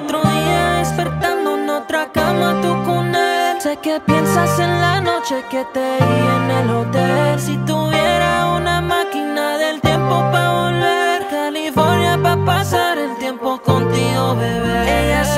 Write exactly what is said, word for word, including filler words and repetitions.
otro día despertando en otra cama, tú con él. Sé que piensas en la noche que te di en el hotel. Si tuviera una máquina del tiempo pa' volver, California pa' pasar el tiempo contigo, bebé. Ella